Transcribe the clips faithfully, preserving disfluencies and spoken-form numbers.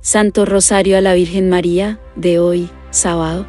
Santo Rosario a la Virgen María, de hoy, sábado.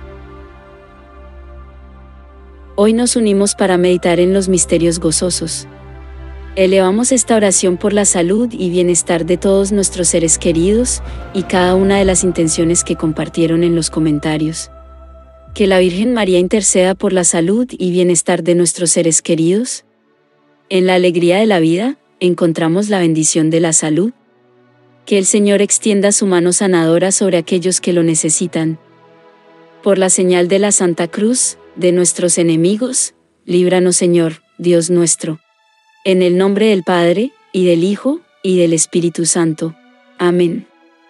Hoy nos unimos para meditar en los misterios gozosos. Elevamos esta oración por la salud y bienestar de todos nuestros seres queridos y cada una de las intenciones que compartieron en los comentarios. Que la Virgen María interceda por la salud y bienestar de nuestros seres queridos. En la alegría de la vida, encontramos la bendición de la salud. Que el Señor extienda su mano sanadora sobre aquellos que lo necesitan. Por la señal de la Santa Cruz, de nuestros enemigos, líbranos Señor, Dios nuestro. En el nombre del Padre, y del Hijo, y del Espíritu Santo. Amén.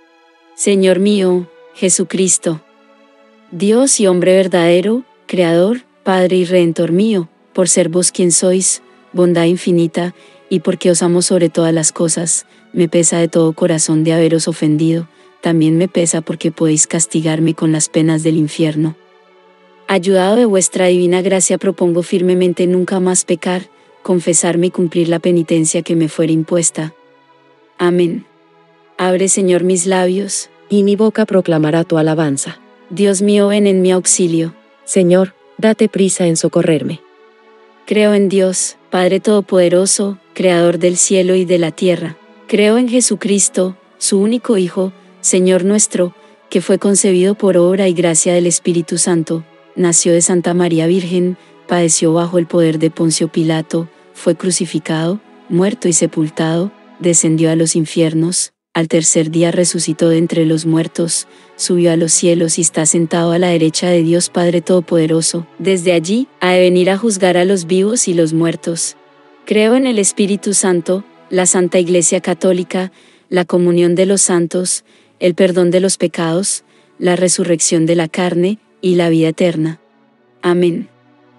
Señor mío, Jesucristo, Dios y hombre verdadero, Creador, Padre y Redentor mío, por ser vos quien sois, bondad infinita, y porque os amo sobre todas las cosas, me pesa de todo corazón de haberos ofendido, también me pesa porque podéis castigarme con las penas del infierno. Ayudado de vuestra divina gracia propongo firmemente nunca más pecar, confesarme y cumplir la penitencia que me fuera impuesta. Amén. Abre Señor mis labios, y mi boca proclamará tu alabanza. Dios mío, ven en mi auxilio. Señor, date prisa en socorrerme. Creo en Dios, Padre Todopoderoso, Creador del cielo y de la tierra. Creo en Jesucristo, su único Hijo, Señor nuestro, que fue concebido por obra y gracia del Espíritu Santo, nació de Santa María Virgen, padeció bajo el poder de Poncio Pilato, fue crucificado, muerto y sepultado, descendió a los infiernos, al tercer día resucitó de entre los muertos, subió a los cielos y está sentado a la derecha de Dios Padre Todopoderoso. Desde allí, ha de venir a juzgar a los vivos y los muertos. Creo en el Espíritu Santo, la Santa Iglesia Católica, la comunión de los santos, el perdón de los pecados, la resurrección de la carne, y la vida eterna. Amén.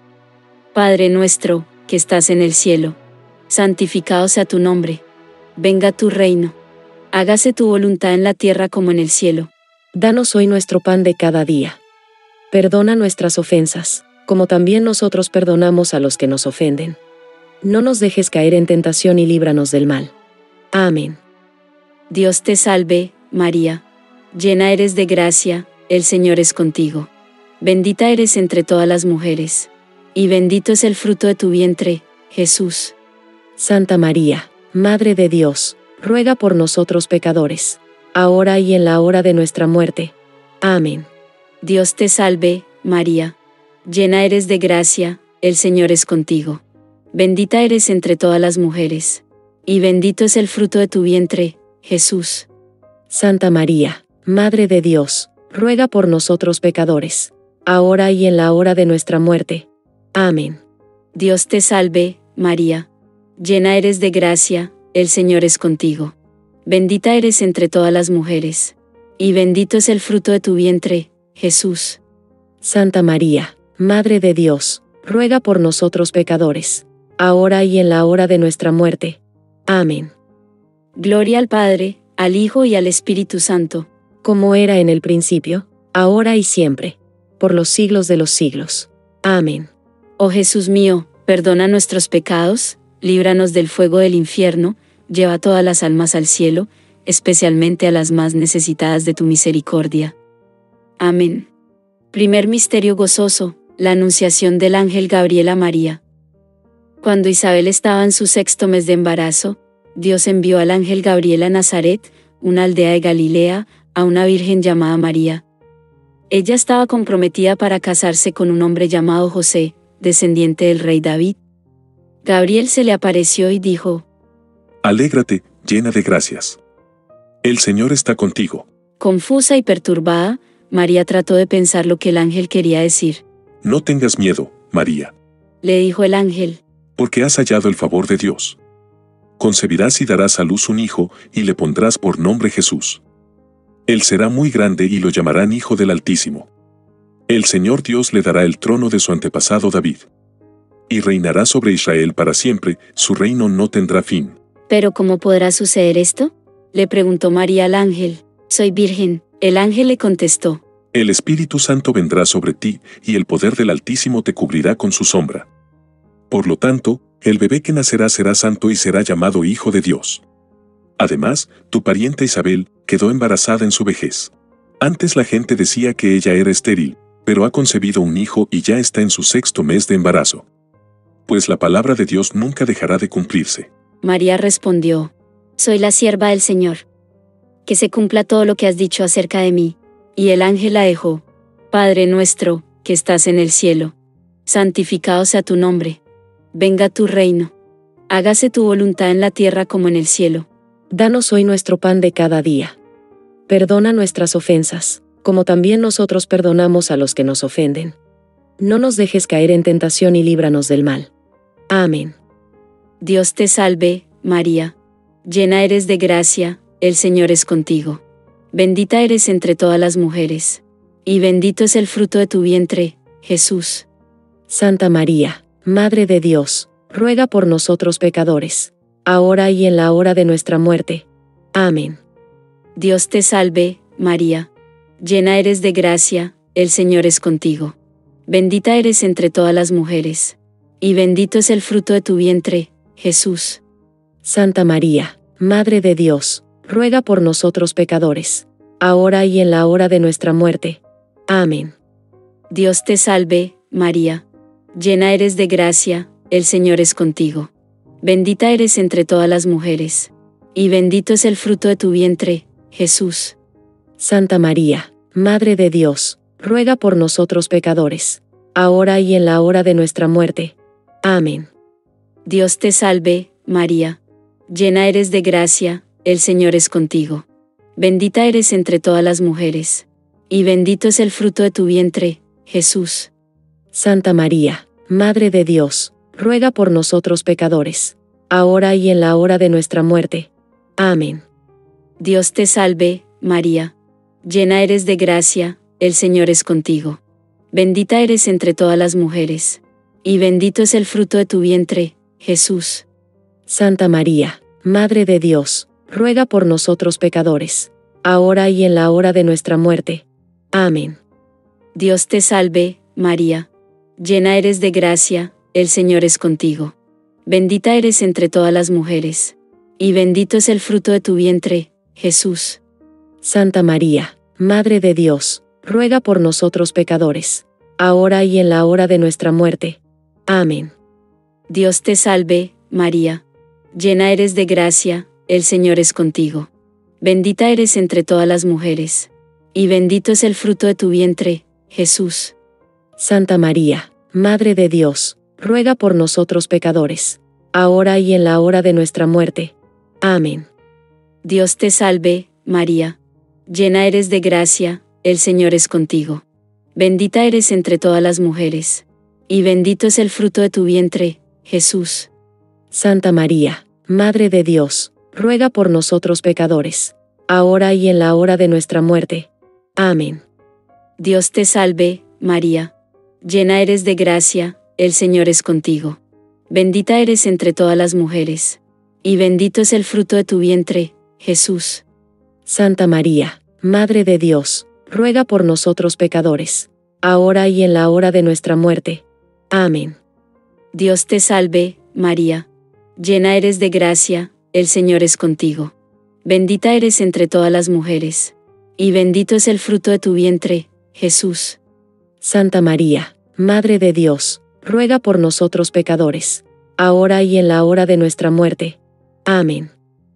Padre nuestro, que estás en el cielo, santificado sea tu nombre. Venga tu reino. Hágase tu voluntad en la tierra como en el cielo. Danos hoy nuestro pan de cada día. Perdona nuestras ofensas, como también nosotros perdonamos a los que nos ofenden. No nos dejes caer en tentación y líbranos del mal. Amén. Dios te salve, María. Llena eres de gracia, el Señor es contigo. Bendita eres entre todas las mujeres, y bendito es el fruto de tu vientre, Jesús. Santa María, Madre de Dios, ruega por nosotros pecadores, ahora y en la hora de nuestra muerte. Amén. Dios te salve, María. Llena eres de gracia, el Señor es contigo. Bendita eres entre todas las mujeres, y bendito es el fruto de tu vientre, Jesús. Santa María, Madre de Dios, ruega por nosotros pecadores, ahora y en la hora de nuestra muerte. Amén. Dios te salve, María. Llena eres de gracia, el Señor es contigo. Bendita eres entre todas las mujeres, y bendito es el fruto de tu vientre, Jesús. Santa María, Madre de Dios, ruega por nosotros pecadores, ahora y en la hora de nuestra muerte. Amén. Gloria al Padre, al Hijo y al Espíritu Santo, como era en el principio, ahora y siempre, por los siglos de los siglos. Amén. Oh Jesús mío, perdona nuestros pecados, líbranos del fuego del infierno, lleva todas las almas al cielo, especialmente a las más necesitadas de tu misericordia. Amén. Primer misterio gozoso, la anunciación del ángel Gabriel a María. Cuando Isabel estaba en su sexto mes de embarazo, Dios envió al ángel Gabriel a Nazaret, una aldea de Galilea, a una virgen llamada María. Ella estaba comprometida para casarse con un hombre llamado José, descendiente del rey David. Gabriel se le apareció y dijo: Alégrate, llena de gracias. El Señor está contigo. Confusa y perturbada, María trató de pensar lo que el ángel quería decir. No tengas miedo, María, le dijo el ángel, porque has hallado el favor de Dios. Concebirás y darás a luz un hijo, y le pondrás por nombre Jesús. Él será muy grande y lo llamarán Hijo del Altísimo. El Señor Dios le dará el trono de su antepasado David. Y reinará sobre Israel para siempre, su reino no tendrá fin. ¿Pero cómo podrá suceder esto?, le preguntó María al ángel. Soy virgen. El ángel le contestó: El Espíritu Santo vendrá sobre ti, y el poder del Altísimo te cubrirá con su sombra. Por lo tanto, el bebé que nacerá será santo y será llamado Hijo de Dios. Además, tu pariente Isabel quedó embarazada en su vejez. Antes la gente decía que ella era estéril, pero ha concebido un hijo y ya está en su sexto mes de embarazo. Pues la palabra de Dios nunca dejará de cumplirse. María respondió: Soy la sierva del Señor. Que se cumpla todo lo que has dicho acerca de mí. Y el ángel la dejó. Padre nuestro, que estás en el cielo, santificado sea tu nombre. Venga tu reino. Hágase tu voluntad en la tierra como en el cielo. Danos hoy nuestro pan de cada día. Perdona nuestras ofensas, como también nosotros perdonamos a los que nos ofenden. No nos dejes caer en tentación y líbranos del mal. Amén. Dios te salve, María. Llena eres de gracia, el Señor es contigo. Bendita eres entre todas las mujeres. Y bendito es el fruto de tu vientre, Jesús. Santa María, Madre de Dios, ruega por nosotros pecadores, ahora y en la hora de nuestra muerte. Amén. Dios te salve, María. Llena eres de gracia, el Señor es contigo. Bendita eres entre todas las mujeres. Y bendito es el fruto de tu vientre, Jesús. Santa María, Madre de Dios, ruega por nosotros pecadores, ahora y en la hora de nuestra muerte. Amén. Dios te salve, María. Llena eres de gracia, el Señor es contigo. Bendita eres entre todas las mujeres. Y bendito es el fruto de tu vientre, Jesús. Santa María, Madre de Dios, ruega por nosotros pecadores, ahora y en la hora de nuestra muerte. Amén. Dios te salve, María. Llena eres de gracia, el Señor es contigo. Bendita eres entre todas las mujeres. Y bendito es el fruto de tu vientre, Jesús. Santa María, Madre de Dios, ruega por nosotros pecadores, ahora y en la hora de nuestra muerte. Amén. Dios te salve, María. Llena eres de gracia, el Señor es contigo. Bendita eres entre todas las mujeres. Y bendito es el fruto de tu vientre, Jesús. Santa María, Madre de Dios, ruega por nosotros pecadores, ahora y en la hora de nuestra muerte. Amén. Dios te salve, María. Llena eres de gracia, el Señor es contigo. Bendita eres entre todas las mujeres. Y bendito es el fruto de tu vientre, Jesús. Santa María, Madre de Dios, ruega por nosotros pecadores, ahora y en la hora de nuestra muerte. Amén. Dios te salve, María. Llena eres de gracia, el Señor es contigo. Bendita eres entre todas las mujeres. Y bendito es el fruto de tu vientre, Jesús. Santa María, Madre de Dios, ruega por nosotros pecadores, ahora y en la hora de nuestra muerte. Amén. Dios te salve, María. Llena eres de gracia, el Señor es contigo. Bendita eres entre todas las mujeres. Y bendito es el fruto de tu vientre, Jesús. Santa María, Madre de Dios, ruega por nosotros pecadores, ahora y en la hora de nuestra muerte. Amén. Dios te salve, María. Llena eres de gracia, el Señor es contigo. Bendita eres entre todas las mujeres. Y bendito es el fruto de tu vientre, Jesús. Santa María, Madre de Dios, ruega por nosotros pecadores, ahora y en la hora de nuestra muerte. Amén. Dios te salve, María. Llena eres de gracia, el Señor es contigo. Bendita eres entre todas las mujeres. Y bendito es el fruto de tu vientre, Jesús. Santa María, Madre de Dios, ruega por nosotros pecadores, ahora y en la hora de nuestra muerte. Amén.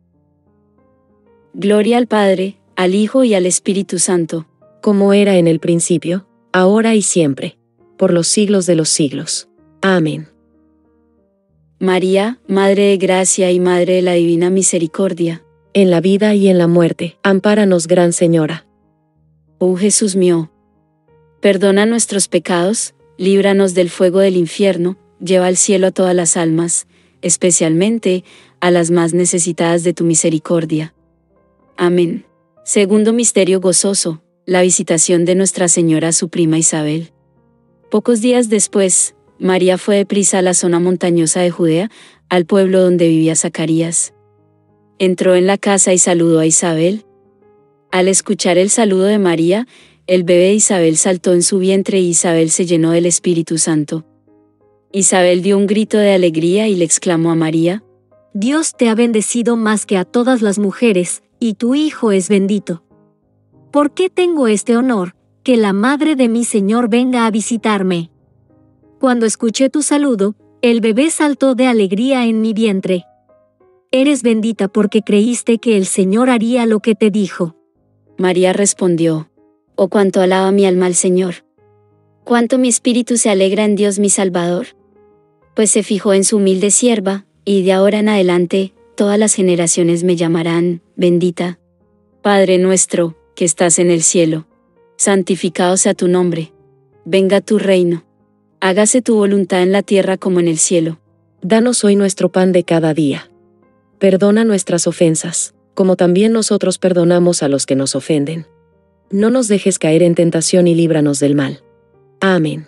Gloria al Padre, al Hijo y al Espíritu Santo, como era en el principio, ahora y siempre, por los siglos de los siglos. Amén. María, Madre de Gracia y Madre de la Divina Misericordia, en la vida y en la muerte, ampáranos, Gran Señora. Oh Jesús mío, perdona nuestros pecados, líbranos del fuego del infierno, lleva al cielo a todas las almas, especialmente a las más necesitadas de tu misericordia. Amén. Segundo misterio gozoso, la visitación de Nuestra Señora a su prima Isabel. Pocos días después, María fue deprisa a la zona montañosa de Judea, al pueblo donde vivía Zacarías. Entró en la casa y saludó a Isabel. Al escuchar el saludo de María, el bebé de Isabel saltó en su vientre y Isabel se llenó del Espíritu Santo. Isabel dio un grito de alegría y le exclamó a María: Dios te ha bendecido más que a todas las mujeres, y tu Hijo es bendito. ¿Por qué tengo este honor, que la madre de mi Señor venga a visitarme? Cuando escuché tu saludo, el bebé saltó de alegría en mi vientre. Eres bendita porque creíste que el Señor haría lo que te dijo. María respondió: Oh, cuánto alaba mi alma al Señor. Cuánto mi espíritu se alegra en Dios mi Salvador. Pues se fijó en su humilde sierva, y de ahora en adelante, todas las generaciones me llamarán bendita. Padre nuestro, que estás en el cielo, santificado sea tu nombre. Venga tu reino. Hágase tu voluntad en la tierra como en el cielo. Danos hoy nuestro pan de cada día. Perdona nuestras ofensas, como también nosotros perdonamos a los que nos ofenden. No nos dejes caer en tentación y líbranos del mal. Amén.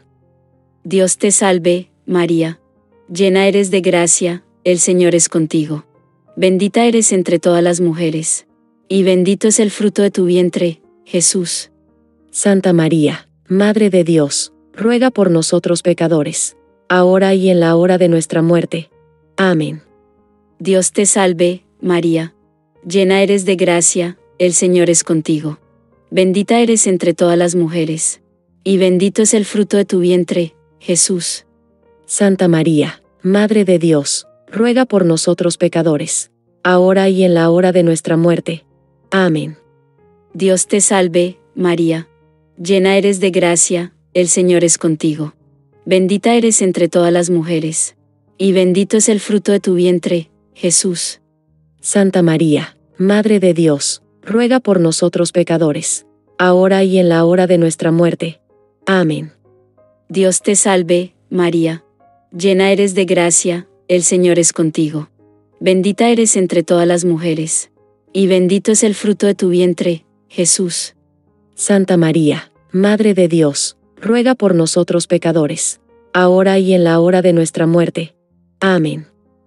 Dios te salve, María. Llena eres de gracia, el Señor es contigo. Bendita eres entre todas las mujeres, y bendito es el fruto de tu vientre, Jesús. Santa María, Madre de Dios, ruega por nosotros pecadores, ahora y en la hora de nuestra muerte. Amén. Dios te salve, María. Llena eres de gracia, el Señor es contigo. Bendita eres entre todas las mujeres, y bendito es el fruto de tu vientre, Jesús. Santa María, Madre de Dios, ruega por nosotros pecadores, ahora y en la hora de nuestra muerte. Amén. Dios te salve, María. Llena eres de gracia, el Señor es contigo. Bendita eres entre todas las mujeres, y bendito es el fruto de tu vientre, Jesús. Santa María, Madre de Dios, ruega por nosotros pecadores, ahora y en la hora de nuestra muerte. Amén. Dios te salve, María. Llena eres de gracia, el Señor es contigo. Bendita eres entre todas las mujeres, y bendito es el fruto de tu vientre, Jesús. Santa María, Madre de Dios, ruega por nosotros pecadores, ahora y en la hora de nuestra muerte. Amén.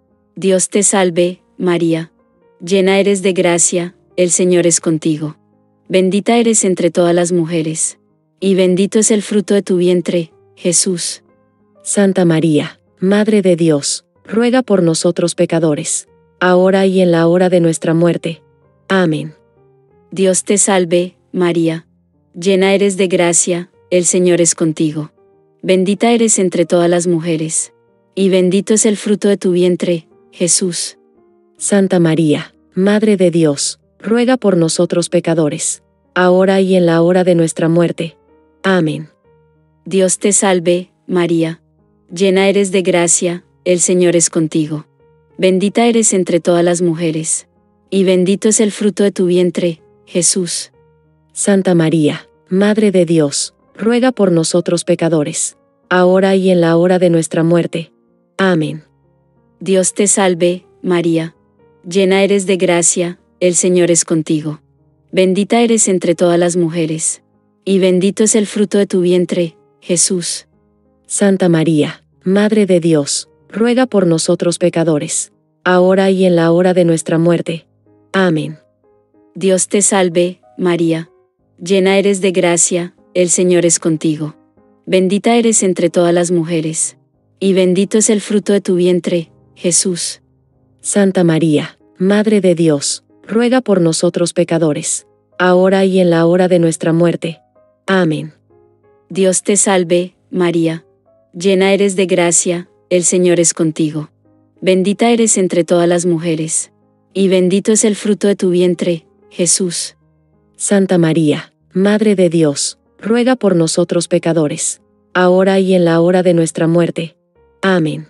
Dios te salve, María. Llena eres de gracia, el Señor es contigo. Bendita eres entre todas las mujeres, y bendito es el fruto de tu vientre, Jesús. Santa María, Madre de Dios, ruega por nosotros pecadores, ahora y en la hora de nuestra muerte. Amén. Dios te salve, María. Llena eres de gracia, el Señor es contigo. Bendita eres entre todas las mujeres, y bendito es el fruto de tu vientre, Jesús. Santa María, Madre de Dios, ruega por nosotros pecadores, ahora y en la hora de nuestra muerte. Amén. Dios te salve, María. Llena eres de gracia, el Señor es contigo. Bendita eres entre todas las mujeres, y bendito es el fruto de tu vientre, Jesús. Santa María, Madre de Dios, ruega por nosotros pecadores, ahora y en la hora de nuestra muerte. Amén. Dios te salve, María. Llena eres de gracia, el Señor es contigo. Bendita eres entre todas las mujeres, y bendito es el fruto de tu vientre, Jesús. Santa María, Madre de Dios, ruega por nosotros pecadores, ahora y en la hora de nuestra muerte. Amén. Dios te salve, María. Llena eres de gracia, el Señor es contigo. Bendita eres entre todas las mujeres, y bendito es el fruto de tu vientre, Jesús. Santa María, Madre de Dios, ruega por nosotros pecadores, ahora y en la hora de nuestra muerte. Amén. Dios te salve, María. Llena eres de gracia, el Señor es contigo. Bendita eres entre todas las mujeres, y bendito es el fruto de tu vientre, Jesús. Santa María, Madre de Dios, ruega por nosotros pecadores, ahora y en la hora de nuestra muerte. Amén.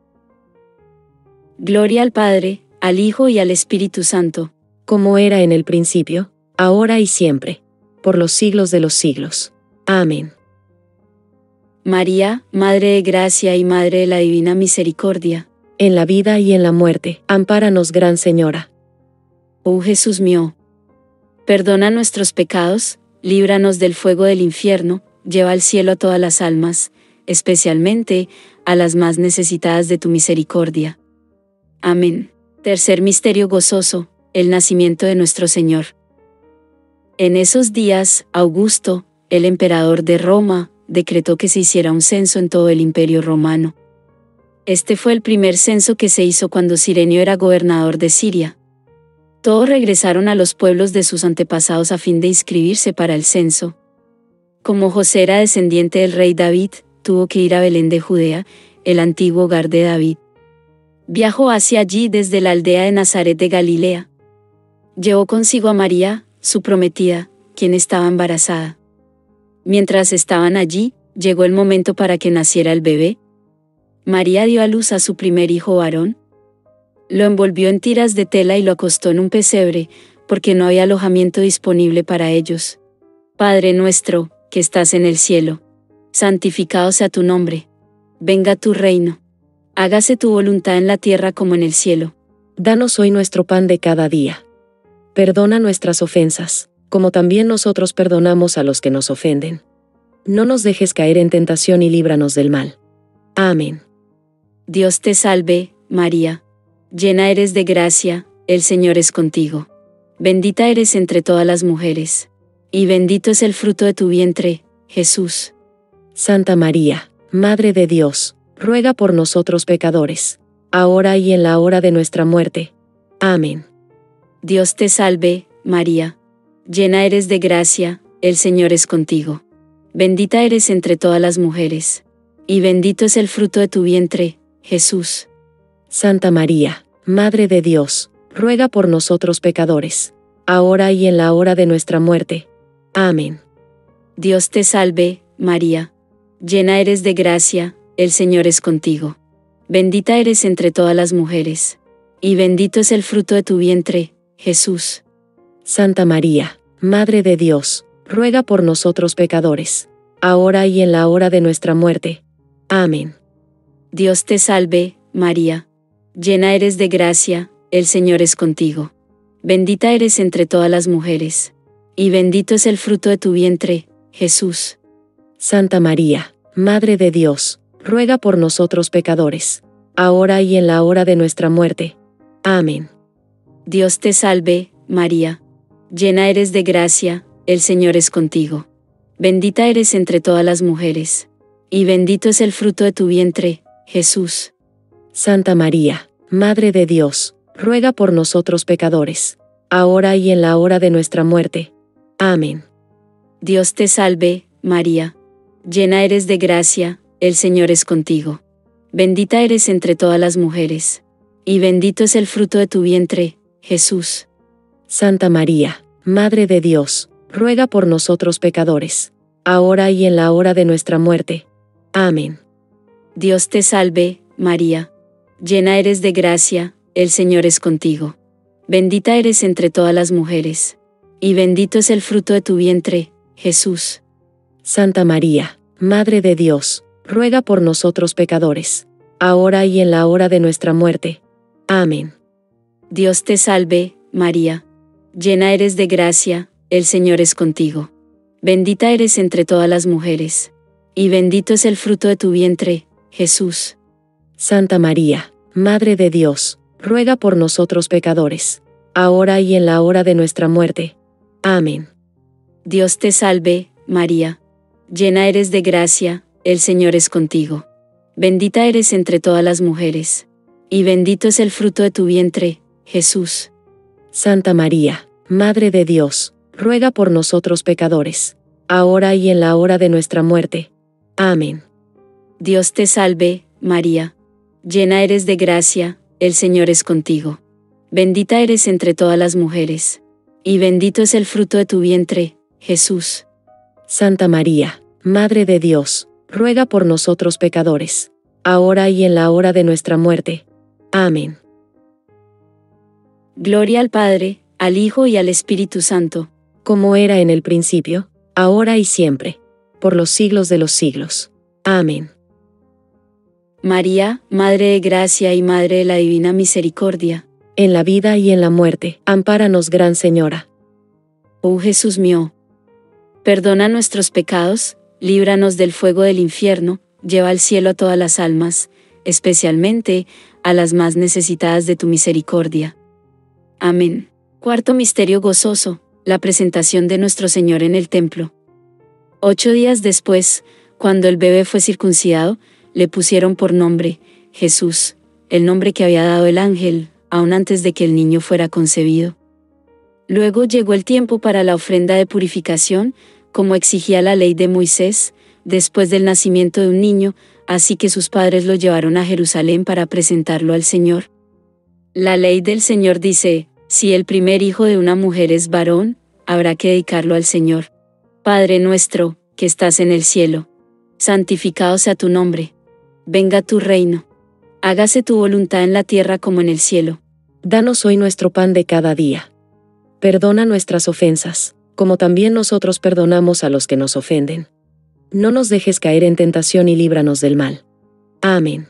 Gloria al Padre, al Hijo y al Espíritu Santo, como era en el principio, ahora y siempre, por los siglos de los siglos. Amén. María, Madre de Gracia y Madre de la Divina Misericordia, en la vida y en la muerte, ampáranos, Gran Señora. Oh Jesús mío, perdona nuestros pecados, líbranos del fuego del infierno, lleva al cielo a todas las almas, especialmente a las más necesitadas de tu misericordia. Amén. Tercer misterio gozoso, el nacimiento de nuestro Señor. En esos días, Augusto, el emperador de Roma, decretó que se hiciera un censo en todo el imperio romano. Este fue el primer censo que se hizo cuando Cirenio era gobernador de Siria. Todos regresaron a los pueblos de sus antepasados a fin de inscribirse para el censo. Como José era descendiente del rey David, tuvo que ir a Belén de Judea, el antiguo hogar de David. Viajó hacia allí desde la aldea de Nazaret de Galilea. Llevó consigo a María, su prometida, quien estaba embarazada. Mientras estaban allí, llegó el momento para que naciera el bebé. María dio a luz a su primer hijo varón. Lo envolvió en tiras de tela y lo acostó en un pesebre, porque no había alojamiento disponible para ellos. Padre nuestro, que estás en el cielo, santificado sea tu nombre. Venga tu reino. Hágase tu voluntad en la tierra como en el cielo. Danos hoy nuestro pan de cada día. Perdona nuestras ofensas, como también nosotros perdonamos a los que nos ofenden. No nos dejes caer en tentación y líbranos del mal. Amén. Dios te salve, María. Llena eres de gracia, el Señor es contigo. Bendita eres entre todas las mujeres. Y bendito es el fruto de tu vientre, Jesús. Santa María, Madre de Dios, ruega por nosotros pecadores, ahora y en la hora de nuestra muerte. Amén. Dios te salve, María. Llena eres de gracia, el Señor es contigo. Bendita eres entre todas las mujeres. Y bendito es el fruto de tu vientre, Jesús. Santa María, Madre de Dios, ruega por nosotros pecadores, ahora y en la hora de nuestra muerte. Amén. Dios te salve, María. Llena eres de gracia, el Señor es contigo. Bendita eres entre todas las mujeres. Y bendito es el fruto de tu vientre, Jesús. Santa María, Madre de Dios, ruega por nosotros pecadores, ahora y en la hora de nuestra muerte. Amén. Dios te salve, María. Llena eres de gracia, el Señor es contigo. Bendita eres entre todas las mujeres. Y bendito es el fruto de tu vientre, Jesús. Santa María, Madre de Dios, ruega por nosotros pecadores, ahora y en la hora de nuestra muerte. Amén. Dios te salve, María. Llena eres de gracia, el Señor es contigo. Bendita eres entre todas las mujeres. Y bendito es el fruto de tu vientre, Jesús. Santa María, Madre de Dios, ruega por nosotros pecadores, ahora y en la hora de nuestra muerte. Amén. Dios te salve, María. Llena eres de gracia, el Señor es contigo. Bendita eres entre todas las mujeres. Y bendito es el fruto de tu vientre, Jesús. Santa María, Madre de Dios, ruega por nosotros pecadores, ahora y en la hora de nuestra muerte. Amén. Dios te salve, María. Llena eres de gracia, el Señor es contigo. Bendita eres entre todas las mujeres. Y bendito es el fruto de tu vientre, Jesús. Santa María, Madre de Dios, ruega por nosotros pecadores, ahora y en la hora de nuestra muerte. Amén. Dios te salve, María. Llena eres de gracia, el Señor es contigo. Bendita eres entre todas las mujeres. Y bendito es el fruto de tu vientre, Jesús. Santa María, Madre de Dios, ruega por nosotros pecadores, ahora y en la hora de nuestra muerte. Amén. Dios te salve, María. Llena eres de gracia, el Señor es contigo. Bendita eres entre todas las mujeres. Y bendito es el fruto de tu vientre, Jesús. Santa María, Madre de Dios, ruega por nosotros pecadores, ahora y en la hora de nuestra muerte. Amén. Dios te salve, María. Llena eres de gracia, el Señor es contigo. Bendita eres entre todas las mujeres. Y bendito es el fruto de tu vientre, Jesús. Santa María, Madre de Dios, ruega por nosotros pecadores, ahora y en la hora de nuestra muerte. Amén. Gloria al Padre, al Hijo y al Espíritu Santo, como era en el principio, ahora y siempre, por los siglos de los siglos. Amén. María, Madre de Gracia y Madre de la Divina Misericordia, en la vida y en la muerte, ampáranos, Gran Señora. Oh Jesús mío, perdona nuestros pecados, líbranos del fuego del infierno, lleva al cielo a todas las almas, especialmente a las más necesitadas de tu misericordia. Amén. Cuarto misterio gozoso, la presentación de nuestro Señor en el templo. Ocho días después, cuando el bebé fue circuncidado, le pusieron por nombre Jesús, el nombre que había dado el ángel, aún antes de que el niño fuera concebido. Luego llegó el tiempo para la ofrenda de purificación, como exigía la ley de Moisés, después del nacimiento de un niño, así que sus padres lo llevaron a Jerusalén para presentarlo al Señor. La ley del Señor dice, si el primer hijo de una mujer es varón, habrá que dedicarlo al Señor. Padre nuestro, que estás en el cielo, santificado sea tu nombre. Venga tu reino. Hágase tu voluntad en la tierra como en el cielo. Danos hoy nuestro pan de cada día. Perdona nuestras ofensas, como también nosotros perdonamos a los que nos ofenden. No nos dejes caer en tentación y líbranos del mal. Amén.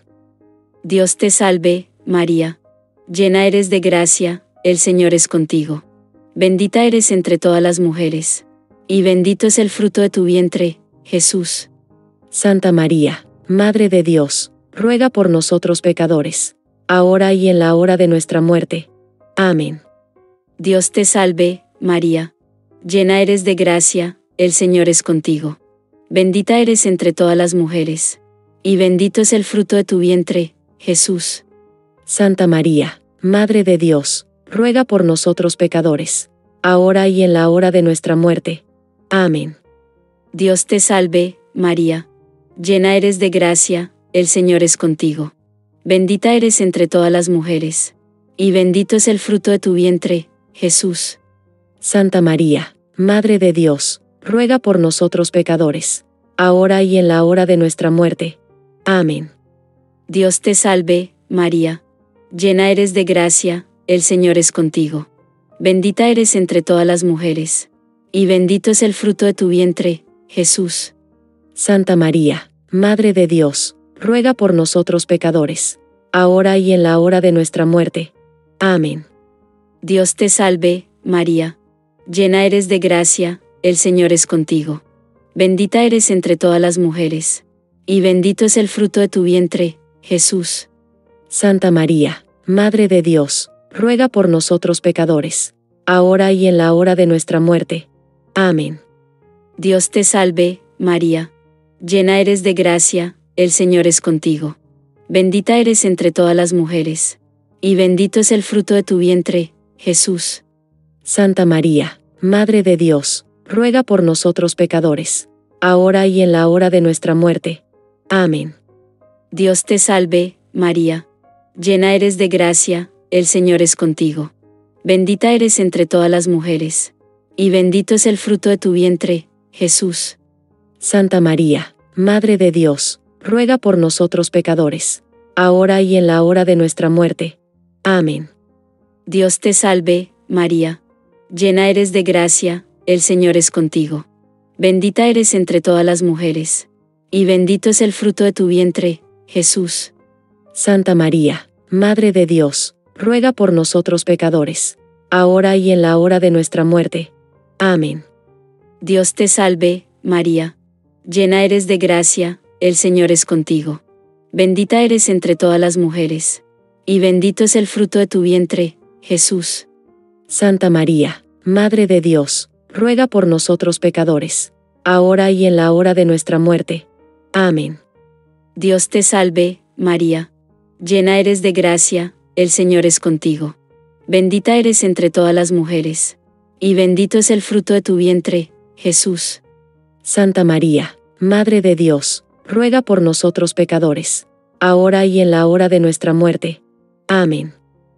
Dios te salve, María. Llena eres de gracia, el Señor es contigo. Bendita eres entre todas las mujeres. Y bendito es el fruto de tu vientre, Jesús. Santa María, Madre de Dios, ruega por nosotros pecadores, ahora y en la hora de nuestra muerte. Amén. Dios te salve, María. Llena eres de gracia, el Señor es contigo. Bendita eres entre todas las mujeres. Y bendito es el fruto de tu vientre, Jesús. Santa María, Madre de Dios, ruega por nosotros pecadores, ahora y en la hora de nuestra muerte. Amén. Dios te salve, María. Llena eres de gracia, el Señor es contigo. Bendita eres entre todas las mujeres. Y bendito es el fruto de tu vientre, Jesús. Santa María, Madre de Dios, ruega por nosotros pecadores, ahora y en la hora de nuestra muerte. Amén. Dios te salve, María. Llena eres de gracia, el Señor es contigo. Bendita eres entre todas las mujeres. Y bendito es el fruto de tu vientre, Jesús. Santa María, Madre de Dios, ruega por nosotros pecadores, ahora y en la hora de nuestra muerte. Amén. Dios te salve, María. Llena eres de gracia, el Señor es contigo. Bendita eres entre todas las mujeres. Y bendito es el fruto de tu vientre, Jesús. Santa María, Madre de Dios, ruega por nosotros pecadores, ahora y en la hora de nuestra muerte. Amén. Dios te salve, María. Llena eres de gracia, el Señor es contigo. Bendita eres entre todas las mujeres. Y bendito es el fruto de tu vientre, Jesús. Santa María, Madre de Dios, ruega por nosotros pecadores, ahora y en la hora de nuestra muerte. Amén. Dios te salve, María. Llena eres de gracia, el Señor es contigo. Bendita eres entre todas las mujeres. Y bendito es el fruto de tu vientre, Jesús. Santa María, Madre de Dios, ruega por nosotros pecadores, ahora y en la hora de nuestra muerte. Amén. Dios te salve, María. Llena eres de gracia, el Señor es contigo. Bendita eres entre todas las mujeres. Y bendito es el fruto de tu vientre, Jesús. Santa María, Madre de Dios, ruega por nosotros pecadores, ahora y en la hora de nuestra muerte. Amén. Dios te salve, María. Llena eres de gracia, el Señor es contigo. Bendita eres entre todas las mujeres. Y bendito es el fruto de tu vientre, Jesús. Santa María, Madre de Dios, ruega por nosotros pecadores, ahora y en la hora de nuestra muerte. Amén. Dios te salve, María. Llena eres de gracia, el Señor es contigo. Bendita eres entre todas las mujeres. Y bendito es el fruto de tu vientre, Jesús. Santa María, Madre de Dios, ruega por nosotros pecadores, ahora y en la hora de nuestra muerte. Amén.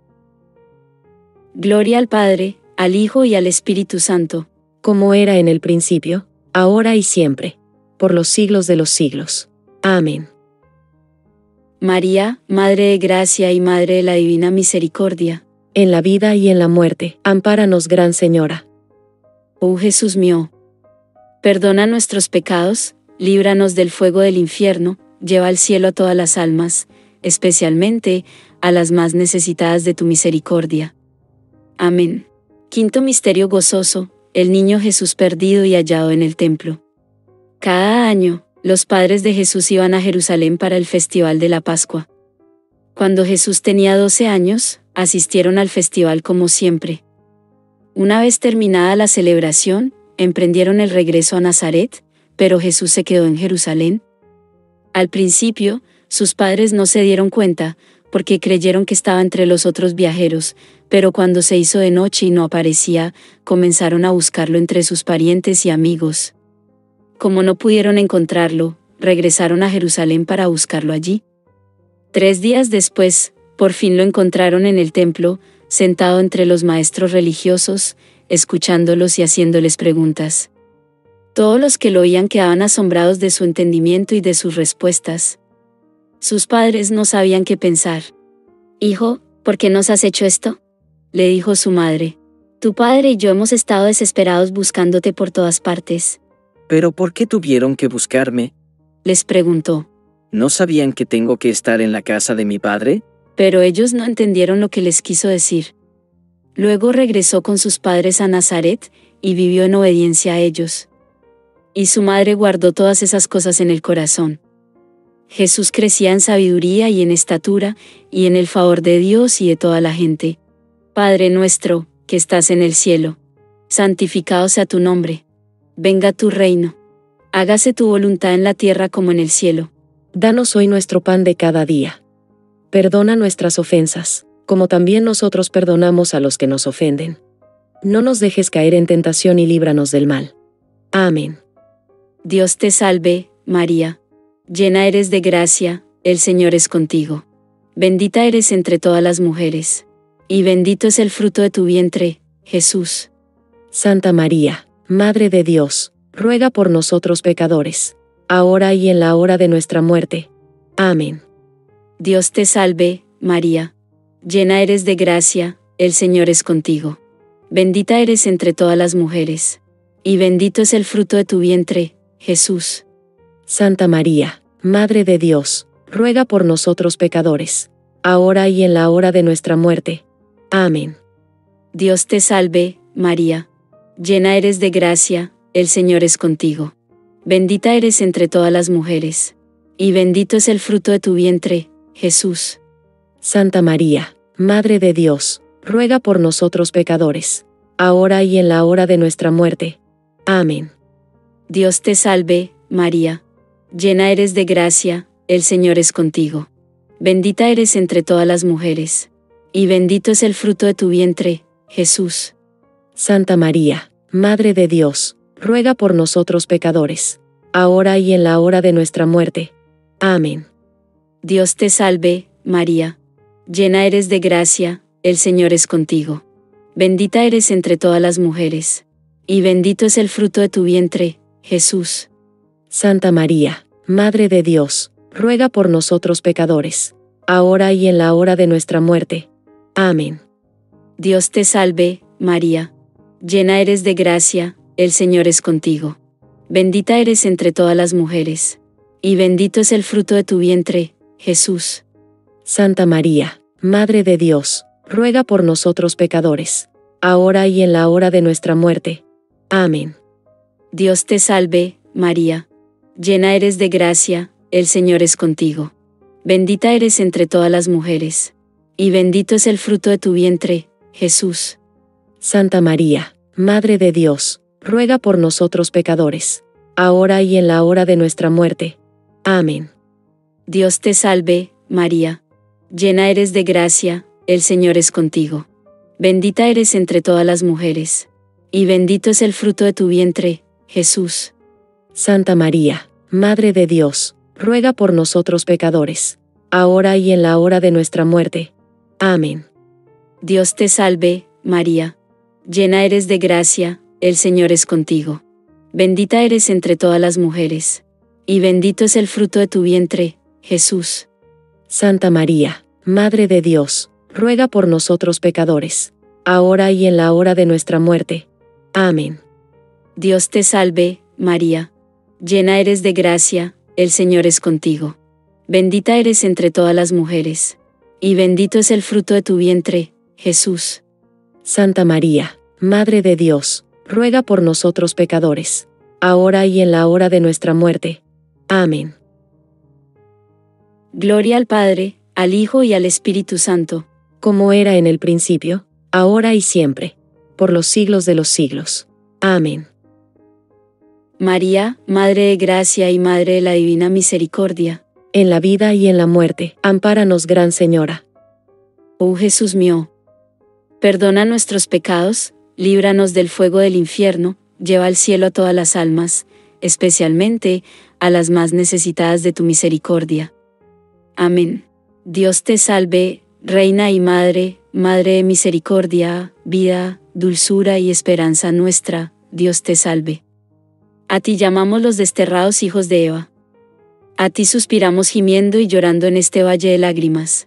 Gloria al Padre, al Hijo y al Espíritu Santo, como era en el principio, ahora y siempre, por los siglos de los siglos. Amén. María, Madre de Gracia y Madre de la Divina Misericordia, en la vida y en la muerte, ampáranos, Gran Señora. Oh Jesús mío, perdona nuestros pecados, líbranos del fuego del infierno, lleva al cielo a todas las almas, especialmente a las más necesitadas de tu misericordia. Amén. Quinto misterio gozoso, el niño Jesús perdido y hallado en el templo. Cada año, los padres de Jesús iban a Jerusalén para el festival de la Pascua. Cuando Jesús tenía doce años, asistieron al festival como siempre. Una vez terminada la celebración, emprendieron el regreso a Nazaret, pero Jesús se quedó en Jerusalén. Al principio, Sus padres no se dieron cuenta, porque creyeron que estaba entre los otros viajeros, pero cuando se hizo de noche y no aparecía, comenzaron a buscarlo entre sus parientes y amigos. Como no pudieron encontrarlo, regresaron a Jerusalén para buscarlo allí. Tres días después, por fin lo encontraron en el templo, sentado entre los maestros religiosos, escuchándolos y haciéndoles preguntas. Todos los que lo oían quedaban asombrados de su entendimiento y de sus respuestas. Sus padres no sabían qué pensar. «Hijo, ¿por qué nos has hecho esto?», le dijo su madre. «Tu padre y yo hemos estado desesperados buscándote por todas partes». «¿Pero por qué tuvieron que buscarme?», les preguntó. «¿No sabían que tengo que estar en la casa de mi padre?». Pero ellos no entendieron lo que les quiso decir. Luego regresó con sus padres a Nazaret, y vivió en obediencia a ellos. Y su madre guardó todas esas cosas en el corazón. Jesús crecía en sabiduría y en estatura, y en el favor de Dios y de toda la gente. Padre nuestro, que estás en el cielo, santificado sea tu nombre. Venga tu reino. Hágase tu voluntad en la tierra como en el cielo. Danos hoy nuestro pan de cada día. Perdona nuestras ofensas, como también nosotros perdonamos a los que nos ofenden. No nos dejes caer en tentación y líbranos del mal. Amén. Dios te salve, María. Llena eres de gracia, el Señor es contigo. Bendita eres entre todas las mujeres. Y bendito es el fruto de tu vientre, Jesús. Santa María, Madre de Dios, ruega por nosotros pecadores, ahora y en la hora de nuestra muerte. Amén. Dios te salve, María. Llena eres de gracia, el Señor es contigo. Bendita eres entre todas las mujeres. Y bendito es el fruto de tu vientre, Jesús. Santa María, Madre de Dios, ruega por nosotros pecadores, ahora y en la hora de nuestra muerte. Amén. Dios te salve, María. Llena eres de gracia, el Señor es contigo. Bendita eres entre todas las mujeres. Y bendito es el fruto de tu vientre, Jesús. Santa María, Madre de Dios, ruega por nosotros pecadores, ahora y en la hora de nuestra muerte. Amén. Dios te salve, María. Llena eres de gracia, el Señor es contigo. Bendita eres entre todas las mujeres. Y bendito es el fruto de tu vientre, Jesús. Santa María, Madre de Dios, ruega por nosotros pecadores, ahora y en la hora de nuestra muerte. Amén. Dios te salve, María. Llena eres de gracia, el Señor es contigo. Bendita eres entre todas las mujeres. Y bendito es el fruto de tu vientre, Jesús. Santa María, Madre de Dios, ruega por nosotros pecadores, ahora y en la hora de nuestra muerte. Amén. Dios te salve, María. Llena eres de gracia, el Señor es contigo. Bendita eres entre todas las mujeres. Y bendito es el fruto de tu vientre, Jesús. Santa María, Madre de Dios, ruega por nosotros pecadores, ahora y en la hora de nuestra muerte. Amén. Dios te salve, María. Llena eres de gracia, el Señor es contigo. Bendita eres entre todas las mujeres. Y bendito es el fruto de tu vientre, Jesús. Santa María, Madre de Dios, ruega por nosotros pecadores, ahora y en la hora de nuestra muerte. Amén. Dios te salve, María. Llena eres de gracia, el Señor es contigo. Bendita eres entre todas las mujeres. Y bendito es el fruto de tu vientre, Jesús. Santa María, Madre de Dios, ruega por nosotros pecadores, ahora y en la hora de nuestra muerte. Amén. Dios te salve, María. Llena eres de gracia, el Señor es contigo. Bendita eres entre todas las mujeres. Y bendito es el fruto de tu vientre, Jesús. Santa María, Madre de Dios, ruega por nosotros pecadores, ahora y en la hora de nuestra muerte. Amén. Dios te salve, María. Llena eres de gracia, el Señor es contigo. Bendita eres entre todas las mujeres. Y bendito es el fruto de tu vientre, Jesús. Santa María, Madre de Dios, ruega por nosotros pecadores, ahora y en la hora de nuestra muerte. Amén. Gloria al Padre, al Hijo y al Espíritu Santo, como era en el principio, ahora y siempre, por los siglos de los siglos. Amén. María, Madre de Gracia y Madre de la Divina Misericordia, en la vida y en la muerte, ampáranos, Gran Señora. Oh Jesús mío, perdona nuestros pecados, líbranos del fuego del infierno, lleva al cielo a todas las almas, especialmente a las más necesitadas de tu misericordia. Amén. Dios te salve, Reina y Madre, Madre de misericordia, vida, dulzura y esperanza nuestra, Dios te salve. A ti llamamos los desterrados hijos de Eva. A ti suspiramos gimiendo y llorando en este valle de lágrimas.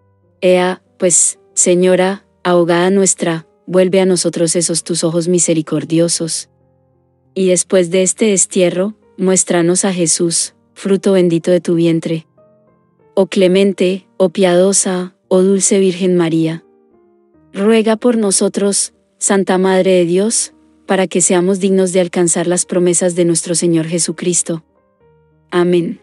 Ea, pues, Señora, ahogada nuestra, vuelve a nosotros esos tus ojos misericordiosos. Y después de este destierro, muéstranos a Jesús, fruto bendito de tu vientre. Oh clemente, oh piadosa, oh dulce Virgen María. Ruega por nosotros, Santa Madre de Dios, para que seamos dignos de alcanzar las promesas de nuestro Señor Jesucristo. Amén.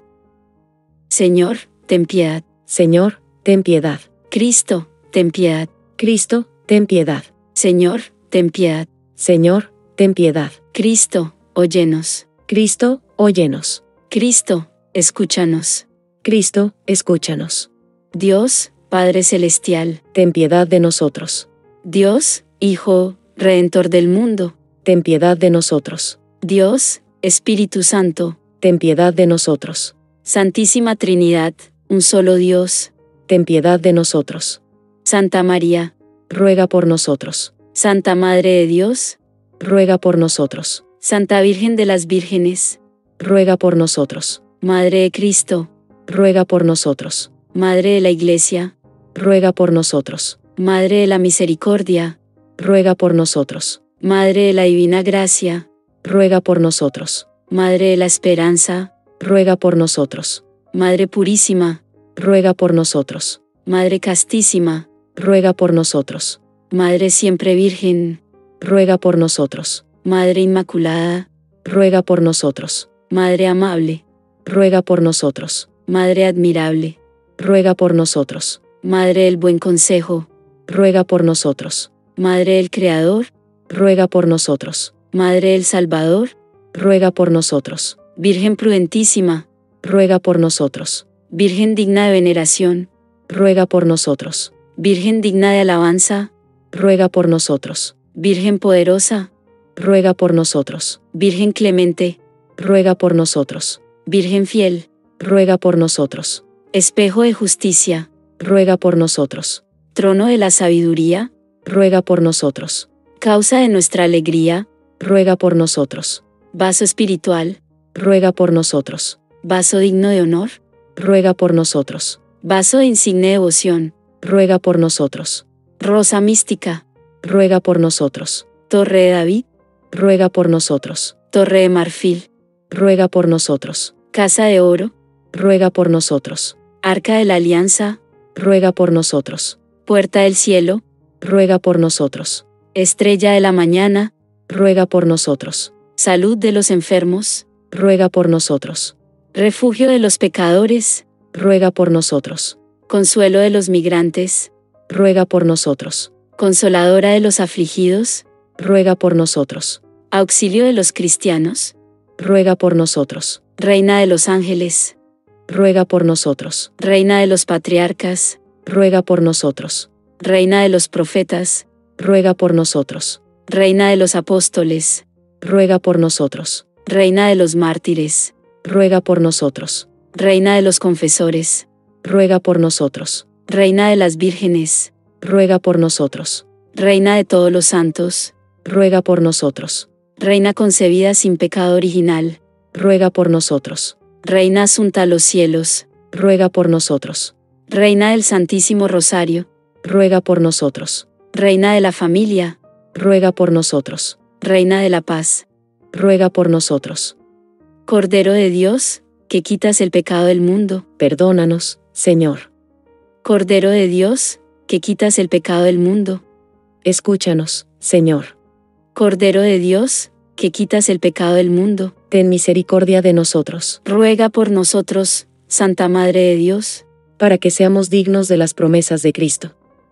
Señor, ten piedad. Señor, ten piedad. Cristo, ten piedad. Cristo, ten piedad. Señor, ten piedad. Señor, ten piedad. Cristo, óyenos. Cristo, óyenos. Cristo, escúchanos. Cristo, escúchanos. Dios, Padre Celestial, ten piedad de nosotros. Dios, Hijo, Redentor del mundo, ten piedad de nosotros. Dios, Espíritu Santo, ten piedad de nosotros. Santísima Trinidad, un solo Dios, ten piedad de nosotros. Santa María, ruega por nosotros. Santa Madre de Dios, ruega por nosotros. Santa Virgen de las Vírgenes, ruega por nosotros. Madre de Cristo, ruega por nosotros. Madre de la Iglesia, ruega por nosotros. Madre de la Misericordia, ruega por nosotros. Madre de la Divina Gracia, ruega por nosotros. Madre de la Esperanza, ruega por nosotros. Madre Purísima, ruega por nosotros. Madre Castísima, ruega por nosotros. Madre Siempre Virgen, ruega por nosotros. Madre Inmaculada, ruega por nosotros. Madre Amable, ruega por nosotros. Madre Admirable, ruega por nosotros. Madre del Buen Consejo, ruega por nosotros. Madre del Creador, ruega por nosotros. Madre del Salvador, ruega por nosotros. Virgen prudentísima, ruega por nosotros. Virgen digna de veneración, ruega por nosotros. Virgen digna de alabanza, ruega por nosotros. Virgen poderosa, ruega por nosotros. Virgen clemente, ruega por nosotros. Virgen fiel, ruega por nosotros. Espejo de justicia, ruega por nosotros. Trono de la sabiduría, ruega por nosotros. Causa de nuestra alegría, ruega por nosotros. Vaso espiritual, ruega por nosotros. Vaso digno de honor, ruega por nosotros. Vaso de insigne devoción, ruega por nosotros. Rosa mística, ruega por nosotros. Torre de David, ruega por nosotros. Torre de marfil, ruega por nosotros. Casa de oro, ruega por nosotros. Arca de la Alianza, ruega por nosotros. Puerta del cielo, ruega por nosotros. Estrella de la mañana, ruega por nosotros. Salud de los enfermos, ruega por nosotros. Refugio de los pecadores, ruega por nosotros. Consuelo de los migrantes, ruega por nosotros. Consoladora de los afligidos, ruega por nosotros. Auxilio de los cristianos, ruega por nosotros. Reina de los ángeles, ruega por nosotros. Reina de los patriarcas, ruega por nosotros. Reina de los profetas, ruega por nosotros. Reina de los apóstoles, ruega por nosotros. Reina de los mártires, ruega por nosotros. Reina de los confesores, ruega por nosotros. Reina de las vírgenes, ruega por nosotros. Reina de todos los santos, ruega por nosotros. Reina concebida sin pecado original, ruega por nosotros. Reina asunta a los cielos, ruega por nosotros. Reina del Santísimo Rosario, ruega por nosotros. Reina de la familia, ruega por nosotros. Reina de la paz, ruega por nosotros. Cordero de Dios, que quitas el pecado del mundo, perdónanos, Señor. Cordero de Dios, que quitas el pecado del mundo, escúchanos, Señor. Cordero de Dios, que quitas el pecado del mundo, ten misericordia de nosotros. Ruega por nosotros, Santa Madre de Dios, para que seamos dignos de las promesas de Cristo.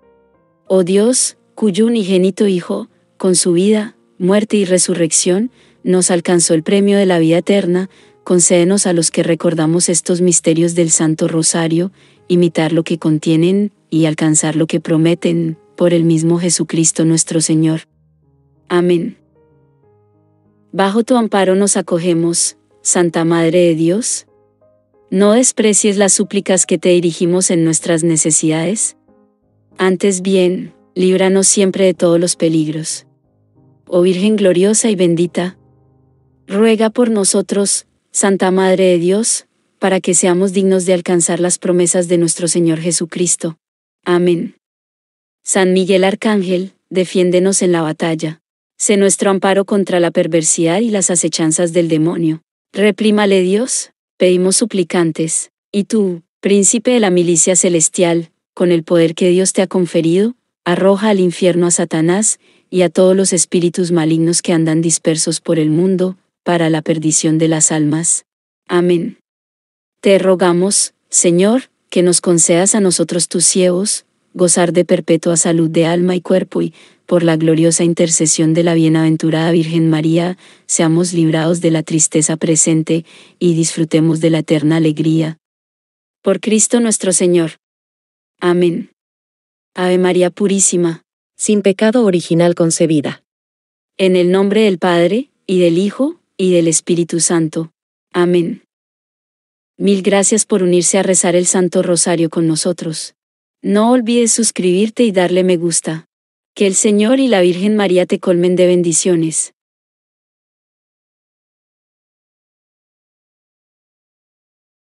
Oh Dios, cuyo unigénito Hijo, con su vida, muerte y resurrección, nos alcanzó el premio de la vida eterna, concédenos a los que recordamos estos misterios del Santo Rosario, imitar lo que contienen, y alcanzar lo que prometen, por el mismo Jesucristo nuestro Señor. Amén. Bajo tu amparo nos acogemos, Santa Madre de Dios. No desprecies las súplicas que te dirigimos en nuestras necesidades. Antes bien, líbranos siempre de todos los peligros. Oh Virgen gloriosa y bendita, ruega por nosotros, Santa Madre de Dios, para que seamos dignos de alcanzar las promesas de nuestro Señor Jesucristo. Amén. San Miguel Arcángel, defiéndenos en la batalla. Sé nuestro amparo contra la perversidad y las acechanzas del demonio. Reprímale Dios, pedimos suplicantes, y tú, príncipe de la milicia celestial, con el poder que Dios te ha conferido, arroja al infierno a Satanás y a todos los espíritus malignos que andan dispersos por el mundo, para la perdición de las almas. Amén. Te rogamos, Señor, que nos concedas a nosotros tus siervos, gozar de perpetua salud de alma y cuerpo y, por la gloriosa intercesión de la bienaventurada Virgen María, seamos librados de la tristeza presente y disfrutemos de la eterna alegría. Por Cristo nuestro Señor. Amén. Ave María Purísima, sin pecado original concebida. En el nombre del Padre, y del Hijo, y del Espíritu Santo. Amén. Mil gracias por unirse a rezar el Santo Rosario con nosotros. No olvides suscribirte y darle me gusta. Que el Señor y la Virgen María te colmen de bendiciones.